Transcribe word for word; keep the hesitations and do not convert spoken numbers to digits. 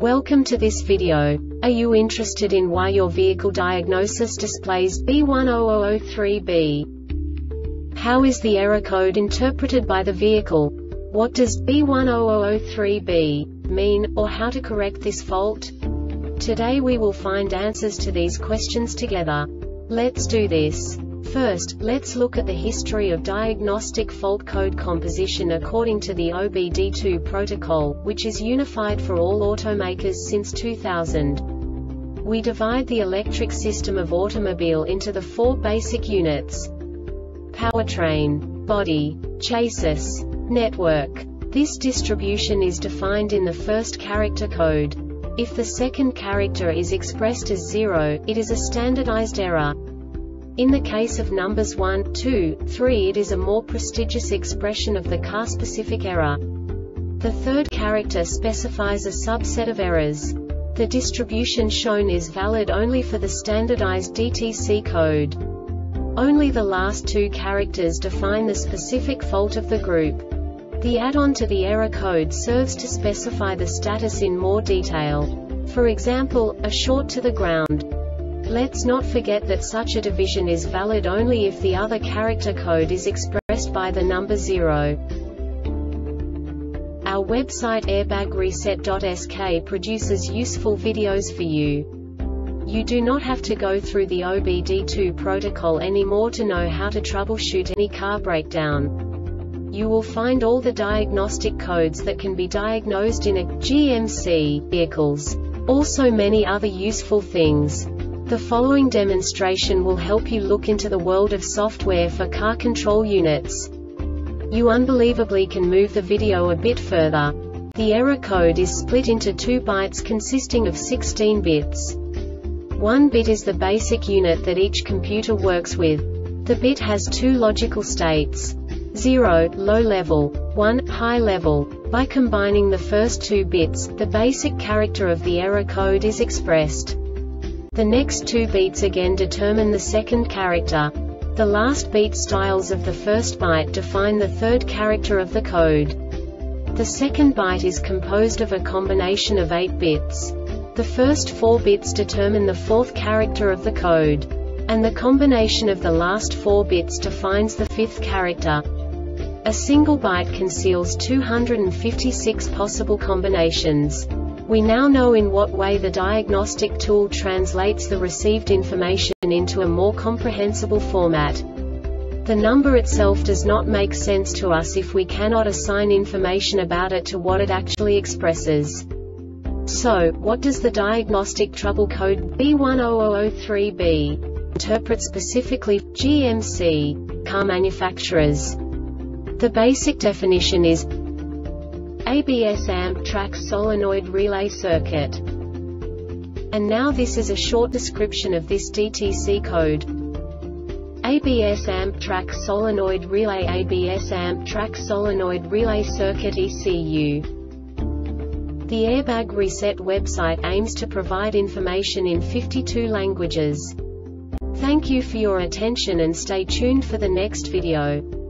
Welcome to this video. Are you interested in why your vehicle diagnosis displays B one zero zero zero three B? How is the error code interpreted by the vehicle? What does B one zero zero zero three B mean, or how to correct this fault? Today we will find answers to these questions together. Let's do this. First, let's look at the history of diagnostic fault code composition according to the O B D two protocol, which is unified for all automakers since two thousand. We divide the electric system of automobile into the four basic units: powertrain, body, chassis, network. This distribution is defined in the first character code. If the second character is expressed as zero, it is a standardized error. In the case of numbers one, two, three, it is a more prestigious expression of the car-specific error. The third character specifies a subset of errors. The distribution shown is valid only for the standardized D T C code. Only the last two characters define the specific fault of the group. The add-on to the error code serves to specify the status in more detail. For example, a short to the ground. Let's not forget that such a division is valid only if the other character code is expressed by the number zero. Our website airbag reset dot S K produces useful videos for you. You do not have to go through the O B D two protocol anymore to know how to troubleshoot any car breakdown. You will find all the diagnostic codes that can be diagnosed in a G M C vehicles. Also many other useful things. The following demonstration will help you look into the world of software for car control units. You unbelievably can move the video a bit further. The error code is split into two bytes consisting of sixteen bits. One bit is the basic unit that each computer works with. The bit has two logical states: zero, low level, one, high level. By combining the first two bits, the basic character of the error code is expressed. The next two beats again determine the second character. The last beat styles of the first byte define the third character of the code. The second byte is composed of a combination of eight bits. The first four bits determine the fourth character of the code. And the combination of the last four bits defines the fifth character. A single byte conceals two hundred fifty-six possible combinations. We now know in what way the diagnostic tool translates the received information into a more comprehensible format. The number itself does not make sense to us if we cannot assign information about it to what it actually expresses. So, what does the diagnostic trouble code B one zero zero zero three B interpret specifically for G M C car manufacturers? The basic definition is A B S amp track solenoid relay circuit. And now this is a short description of this D T C code. A B S amp track solenoid relay A B S amp track solenoid relay circuit E C U. The Airbag Reset website aims to provide information in fifty-two languages. Thank you for your attention and stay tuned for the next video.